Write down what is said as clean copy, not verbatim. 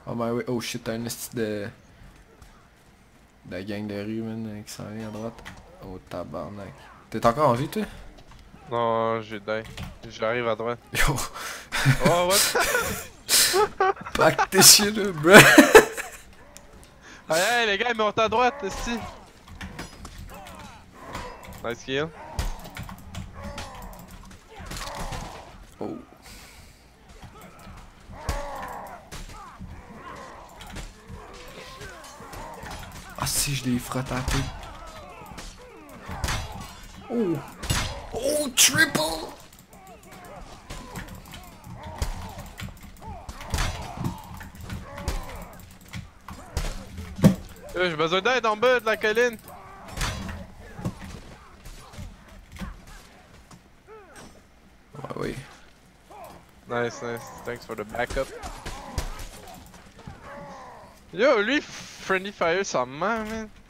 Oh my way. Oh shit, t'as un esti de la gang de rue, man, qui s'en vient à droite. Oh tabarnak. T'es encore en vie, toi? Non, j'ai die. J'arrive à droite. Yo, Oh, what? pack tes shit là, bro. Aïe, aïe, les gars, ils montent à droite, ici. Nice kill. Oh. Ah si, je l'ai frotté à la tête. Oh. Oh, triple! J'ai besoin d'aide en bas de la colline. Ouais, oui. Nice, nice. Thanks for the backup. Yo, lui, Friendly Fire, ça me ment, man.